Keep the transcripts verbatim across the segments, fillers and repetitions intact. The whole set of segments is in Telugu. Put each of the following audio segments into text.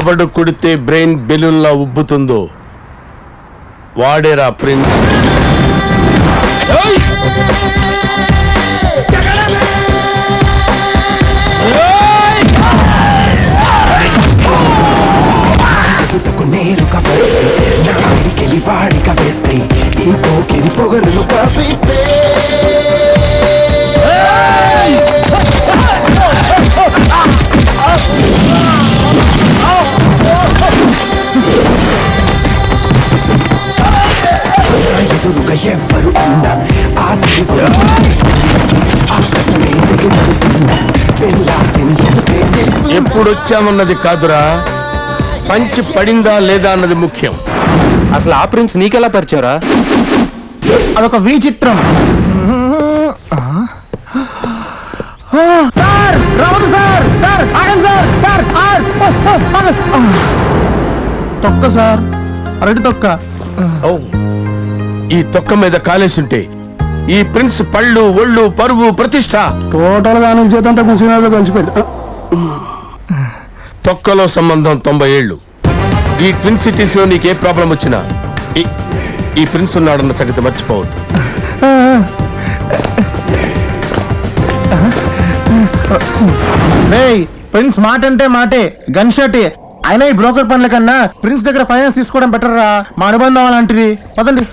ఎవడు కుడితే బ్రెయిన్ బెలూన్లా ఉబ్బుతుందో వాడేరా ప్రిన్స్. వాడిక వేస్తే ఈ పోకిరి పొగరును కప్పిస్తే ఎదురుగా ఎవ్వరు ఉన్నా ఆ ఎప్పుడొచ్చామన్నది కాదురా, పంచి పడిందా లేదా అన్నది ముఖ్యం. అసలు ఆ ప్రిన్స్ నీకెలా పరిచారా? అదొక విచిత్రం. సార్ రావద్దు సార్, సార్ ఆగండి సార్, సార్ తొక్క సార్, అరటి తొక్క. ఈ తొక్క మీద కాలేసుంటే ఈ ప్రిన్స్ పళ్ళు ఒళ్ళు పరువు ప్రతిష్ట టోటల్ గా చేతంతా కూర్చుని కలిసిపెట్టి. తొక్కలో సంబంధం తొంభై ఏళ్ళు. ఈ ట్విన్ సిటీస్ లో నీకే ప్రాబ్లం వచ్చినా ఈ ప్రిన్స్ ఉన్నాడన్న సంగతి మర్చిపోవద్దు. ప్రిన్స్ మాట అంటే మాటే, గన్ షాట్. అయినా ఈ బ్రోకర్ పనుల కన్నా ప్రిన్స్ దగ్గర ఫైనాన్స్ తీసుకోవడం బెటర్ రా. మా అనుబంధం అలాంటిది. పదండి.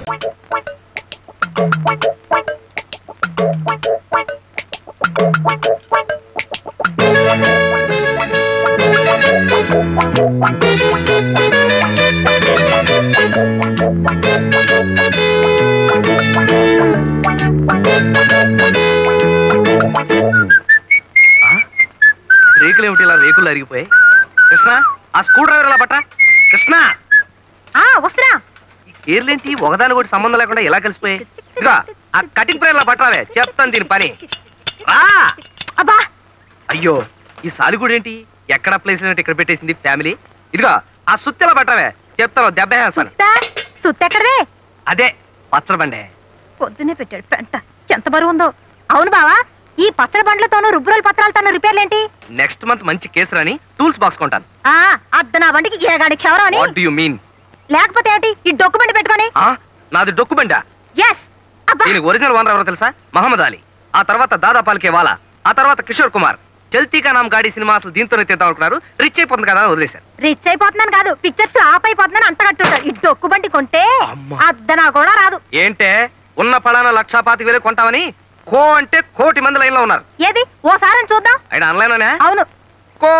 రేకులు ఏమిటి ఇలా రేకులు అరిగిపోయి? కృష్ణ, ఆ స్క్రూ డ్రైవర్ ఎలా పట్ట? కృష్ణ వస్తున్నా. ఈ కేర్లేంటి ఒకదాని కూడా సంబంధం లేకుండా ఎలా కలిసిపోయి? ఇదిగా ఆ కటింగ్ ప్రేర్లా పట్టావే, చెప్తాను దీని పని. అబ్బా అయ్యో, ఈ సాలిగూడు ఏంటి ఎక్కడ ప్లేస్ ఇక్కడ పెట్టేసింది ఫ్యామిలీ. ఇదిగా ఆ సుత్తెలా పట్టావే, చెప్తాను దెబ్బ వేస్తాను. సుత్తెక్కడదే? అదే పచ్చడి బండే. పొద్దునే పెట్టాడు పెంట, ఎంత బరువు ఉందో. అవును బావా, ఈ పచ్చడి బండ్లతోనూ రుబ్బురోల పత్రాలతోనూ రిపేర్లేంటి? నెక్స్ట్ మంత్ మంచి కేసు రాని టూల్స్ బాక్స్ కొంటాను. ఆ అద్ద నా బండికి ఏగాడి క్షవరం అని. What do you mean? లేకపోతే ఏంటి ఈ డొక్కు బండి పెట్టుకొని? ఆ నాది డొక్కు బండా? yes. అబ్బా, దీని ఒరిజినల్ ఓనర్ ఎవరో తెలుసా? మహమ్మద్ అలీ. ఆ తర్వాత దాదా పాల్కే వాలా, ఆ తర్వాత కిషోర్ కుమార్. చల్తీకా నామ్ గాడి సినిమా అసలు దీంతోనే తీద్దాం అనుకున్నారు. రిచ్ అయిపోతుంది కదా అని వదిలేశారు. రిచ్ అయిపోతున్నాను కాదు, పిక్చర్ ఫ్లాప్ అయిపోతున్నాను అంత కట్టుంటారు. ఈ డొక్కు బండి కొంటే అద్దనా కూడా రాదు. ఏంటే ఉన్న పడాన లక్షా పాతిక వేలు కొంటామని కో అంటే కోటి మంది లైన్ లో ఉన్నారు. ఏది ఓసారి చూద్దాం. ఆయన ఆన్లైన్ అవును. కో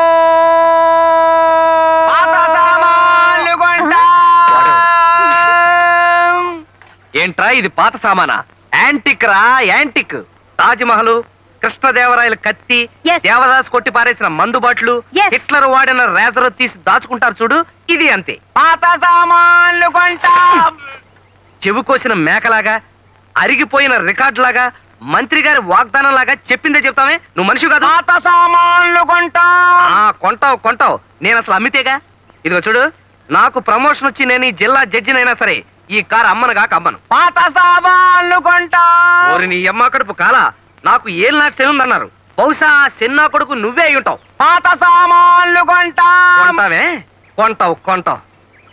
ఏంట్రా ఇది పాత సామానా? యాంటిక్ రా, యాంటిక్. తాజ్ మహల్, కృష్ణదేవరాయల కత్తి, దేవదాస్ కొట్టి పారేసిన మందు బాట్లు, హిట్లర్ వాడిన రేజర్ తీసి దాచుకుంటారు చూడు, ఇది అంతే. పాత సామాన్లు కొంటా. చెవు కోసిన మేకలాగా, అరిగిపోయిన రికార్డు లాగా, మంత్రి గారి వాగ్దానం లాగా చెప్పిందే చెప్తామే. నువ్వు మనిషి కాదు. పాత సామాన్లు కొంటా. కొంటావు కొంటావు, నేను అసలు అమ్మితేగా. ఇదిగో చూడు, నాకు ప్రమోషన్ వచ్చి నేను ఈ జిల్లా జడ్జినైనా సరే ఈ కారు అమ్మను కాక అమ్మను. పాత సామాన్లు కొంటా. ఓరి నీ అమ్మ కడుపు కాలా, నాకు ఏళ్ళు నాకు శని ఉందన్నారు. బహుశా శన్నా కొడుకు నువ్వే అయి ఉంటావు. పాత సామాన్లు కొంటా. కొంటావే, కొంటావు కొంటావు.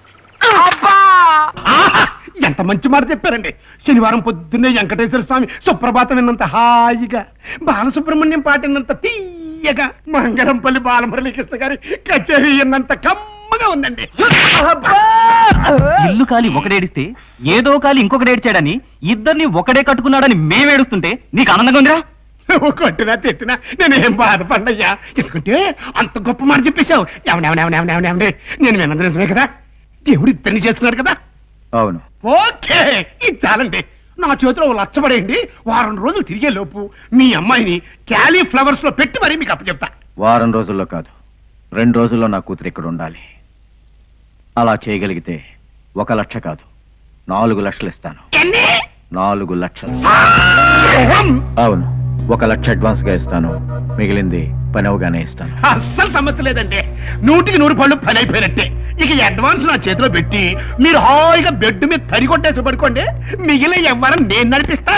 ఎంత మంచి మాట చెప్పారండి. శనివారం పొద్దున్నే వెంకటేశ్వర స్వామి సుప్రభాతం విన్నంత హాయిగా, బాలసుబ్రహ్మణ్యం పాటినంత తీయగా, మంగళంపల్లి బాలమురళీకృష్ణ గారి కచేరీ అన్నంత కమ్మగా ఉందండి. ఇల్లు కాలి ఒకడేడిస్తే ఏదో కాలి ఇంకొకటి ఏడ్చాడని ఇద్దరిని ఒకడే కట్టుకున్నాడని మేమేడుస్తుంటే నీకు ఆనందంగా ఉందిరా? కొట్టినా తిట్టినా నేనేం బాధపడ్డయ్యా, ఎందుకంటే అంత గొప్ప మాట చెప్పేశావు. ఎవనెవనెవనెవనెవనే నేను విన్నది నిజమే కదా, దేవుడు ఇద్దరిని చేసుకున్నాడు కదా. అవును. ఓకే, ఇది చాలండి. నా చేతిలో లచ్చబడేయండి. వారం రోజులు తిరిగే లోపు మీ అమ్మాయిని క్యాలీఫ్లవర్స్ లో పెట్టి మరీ మీకు అప్పచెప్తా. వారం రోజుల్లో కాదు, రెండు రోజుల్లో నా కూతురు ఇక్కడ ఉండాలి. అలా చేయగలిగితే ఒక లక్ష కాదు, నాలుగు లక్షలు ఇస్తాను. నాలుగు లక్షలు. అవును, ఒక లక్ష అడ్వాన్స్ గా ఇస్తాను, మిగిలింది పని అవగానే ఇస్తాను. అస్సలు సమస్య లేదండి. నూటికి నూరు పళ్ళు పని అయిపోయినట్టే. ఇక అడ్వాన్స్ నా చేతిలో పెట్టి మీరు హాయిగా బెడ్ మీద తరి కొట్టేసి పడుకోండి. మిగిలిన వ్యవహారం నేను నడిపిస్తా.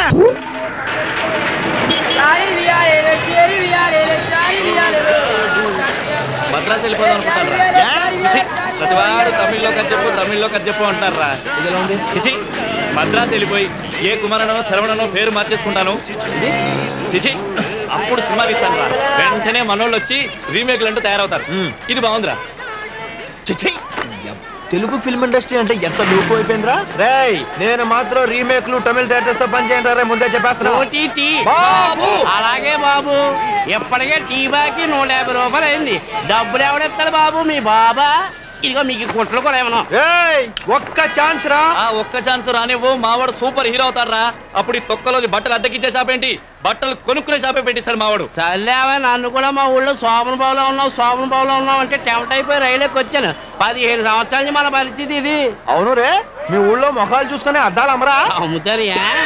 మద్రాసు వెళ్ళిపోదాం అనుకుంటాను. ప్రతివాడు తమిళ్లో కథ చెప్పు తమిళ్లో కథ చెప్పు అంటారా ఇది ఉంది చిచి మద్రాసు వెళ్ళిపోయి ఏ కుమారనో శరవణనో పేరు మార్చేసుకుంటాను చిచి అప్పుడు సినిమా తీస్తాను రా వెంటనే మనోళ్ళు వచ్చి రీమేక్లు అంటూ తయారవుతారు ఇది బాగుందిరా చిచి తెలుగు ఫిల్మ్ ఇండస్ట్రీ అంటే ఎంత లోపు అయిపోయిందిరా రేయ్ నేను మాత్రం రీమేక్లు తమిళ డైరెక్టర్స్ తో పనిచేయండి ముందే చెప్పేస్తున్నా అలాగే బాబు ఎప్పటికే టీ బాకి నూట యాభై రూపాయలు అయింది డబ్బులు ఎవడెత్తాడు బాబు మీ బాబా ఇదిగో మీకు కుట్లు కూడా ఏమన్నా ఒక్క ఛాన్స్ రా ఒక్క ఛాన్స్ రానివ్వు మావాడు సూపర్ హీరో అవుతారా అప్పుడు ఈ తొక్కలో బట్టలు అద్దెకిచ్చే షాప్ ఏంటి బట్టలు కొనుక్కునే షాపే పెట్టిస్తాడు మావాడు సర్లేవా నన్ను కూడా మా ఊళ్ళో శోభన బావులో ఉన్నావు శోభన బావులో ఉన్నావు అంటే టెంప్ట్ అయిపోయి రైలుకి వచ్చాను పదిహేను సంవత్సరాల నుంచి మన పరిస్థితి ఇది అవును రే మీ ఊళ్ళో మొఖాలు చూసుకునే అద్దాలు అమ్మరా అమ్ముతారు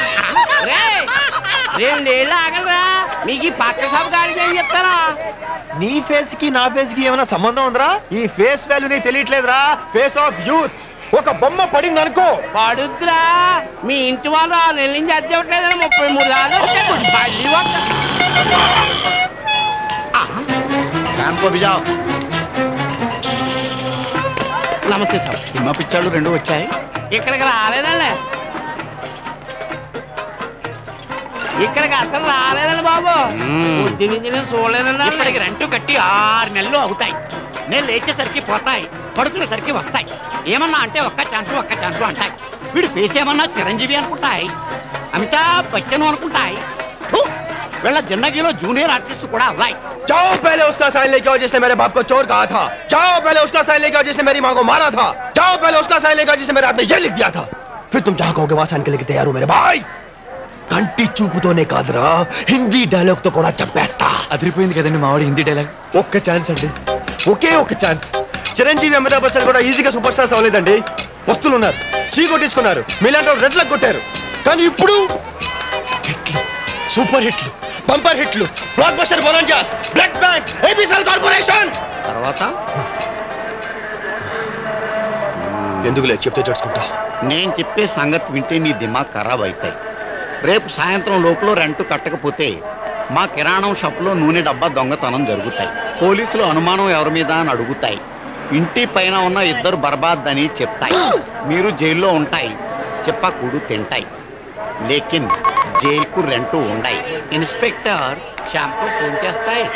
రెండేళ్ళు ఆగలరా మీకు ఈ పక్క షాప్ గాడికి ఏం చెప్తారా నీ ఫేస్ కి నా ఫేస్ కి ఏమైనా సంబంధం ఉందిరా ఈ ఫేస్ వాల్యూ నీకు తెలియట్లేదురా ఫేస్ ఆఫ్ యూత్ ఒక బొమ్మ పడింది అనుకో పడుద్దురా మీ ఇంటి వాళ్ళు ఆ నెల నుంచి అద్దెవట్లేదని ముప్పై మూడు సార్లు నమస్తే సార్ సినిమా పిక్చర్లు రెండు వచ్చాయి ఇక్కడికి రాలేదండి ఇక్కడికి అసలు రాలేదండి బాబు బుద్ధి నుంచి నేను చూడలేదండి ఇప్పటికి రెంట్ కట్టి ఆరు నెలలు అవుతాయి నేను లేచేసరికి పోతాయి పడుకునేసరికి వస్తాయి ఏమన్నా అంటే ఒక్క ఛాన్స్ ఒక్క ఛాన్స్ అంటాయి వీడు ఫేస్ ఏమన్నా చిరంజీవి అనుకుంటాయి అమితాబ్ బచ్చన్ అనుకుంటాయి వీళ్ళ జిందగీలో జూనియర్ ఆర్టిస్ట్ కూడా అవ్వాయి जाओ पहले उसका साइन लेके आओ जिसने मेरे बाप को चोर कहा था जाओ पहले उसका साइन लेके आओ जिसने मेरी माँ को मारा था जाओ पहले उसका साइन लेके आओ जिसने मेरे हाथ में ये लिख दिया था फिर तुम जहाँ कहोगे वहां साइन के लेके तैयार हो मेरे भाई కంటి చూపుతోనే కాదురా హిందీ డైలాగ్ తో కూడా చెప్పేస్తా అదిరిపోయింది కదండి మావాడి హిందీ డైలాగ్ ఒక్క ఛాన్స్ అండి ఒకే ఒక్క ఛాన్స్ చిరంజీవి అమితాబ్ బచ్చన్ కూడా ఈజీగా సూపర్ స్టార్స్ అవ్వలేదండి వస్తువులు ఉన్నారు చీ కొట్టించుకున్నారు మీలాంటి రెడ్లకు కొట్టారు కానీ ఇప్పుడు హిట్లు సూపర్ హిట్లు బంపర్ హిట్లు block buster bonanzas blood bank ABCL corporation తర్వాత ఎందుకు లేదు చెప్తే జడ్చుకుంటా నేను చెప్పే సంగతి వింటే నీ దిమాగ్ ఖరాబ్ అవుతాయి రేపు సాయంత్రం లోపల రెంట్ కట్టకపోతే మా కిరాణం షాపులో నూనె డబ్బా దొంగతనం జరుగుతాయి పోలీసులు అనుమానం ఎవరి మీద అని అడుగుతాయి ఇంటి పైన ఉన్న ఇద్దరు బర్బాద్ అని చెప్తాయి మీరు జైల్లో ఉంటాయి చెప్పకూడు తింటాయి లేకిన్ జైలుకు రెంట్ ఉండాయి ఇన్స్పెక్టర్ షాంపూ ఫోన్ చేస్తాయి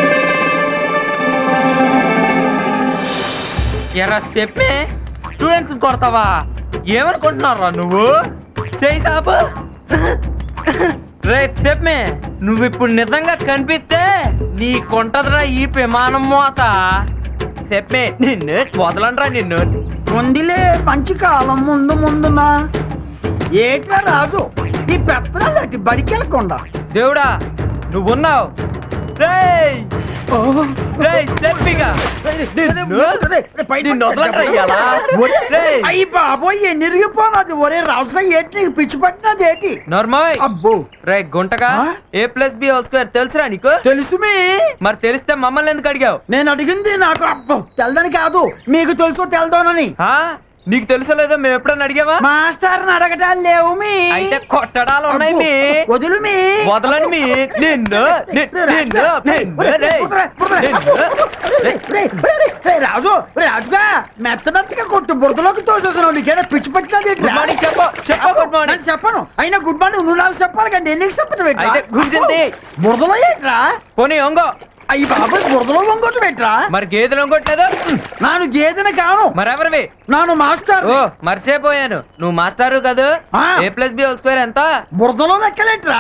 ఎరా చెప్పే స్టూడెంట్స్ కొడతావా ఏమనుకుంటున్నారా నువ్వు చేయి సాబు రే చెప్పే నువ్వు ఇప్పుడు నిజంగా కనిపిస్తే నీకుంటదిరా ఈ విమానం మోత చెప్పే నిన్ను వదలండ్రా నిన్ను ముందులే మంచి కాలం ముందు ముందునా ఏట్రా రాజు ఈ పెత్తనాలు బడికెళ్ళకుండా దేవుడా నువ్వున్నావు రేయ్ రేయ్ చెప్పిగా అయ్యి బాబోయ్ ఎన్నిరిగిపోనది ఒరే రాజుగా ఏంటి నీకు పిచ్చి పట్టినది ఏంటి నార్మల్ అబ్బో రే గుంటగా a plus b whole square తెలుసురా నీకు తెలుసు మీ మరి తెలిస్తే మమ్మల్ని ఎందుకు అడిగావు నేను అడిగింది నాకు అబ్బో తెల్దని కాదు మీకు తెలుసో తెల్దోనని నీకు తెలుసో లేదో మేము ఎప్పుడన్నా అడిగావా మాస్టర్ అడగటాలు లేవు మీ అయితే కొట్టడాలు ఉన్నాయి మీ వదులు మీ వదలండి మీ నిన్ను రాజు రాజుగా మెత్త మెత్తగా కొట్టు బురదలోకి తోసేసాను నీకేనా పిచ్చి పట్టినది చెప్పు చెప్పు గుడ్ మార్నింగ్ చెప్పను అయినా గుడ్ మార్నింగ్ నువ్వు నాకు చెప్పాలి కానీ ఎన్నికి చెప్పటం గుర్తింది బురదలో ఏంట్రా పోనీ ఒంగో అయ్యి బాబాయ్ బురదలో వంగొట్టు పెట్టరా మరి గేదెలు వంగొట్టలేదు నాను గేదెని కాను మరెవరివి నాను మాస్టర్ ఓ మర్చిపోయాను నువ్వు మాస్టారు కాదు a plus b whole square ఎంత బురదలో లెక్కలేట్రా